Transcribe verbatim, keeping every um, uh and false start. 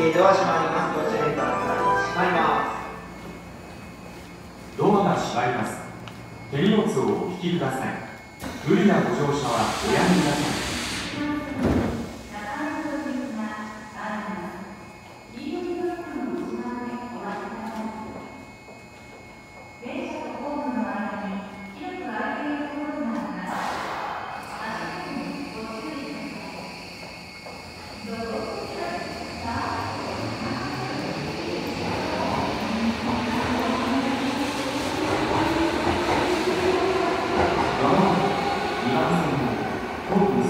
ー、ドア閉まります。ご注意ください。閉まります。 ドアが閉まります。手荷物をお引きください。無理なご乗車はおやめください。まもなくにばん線の東武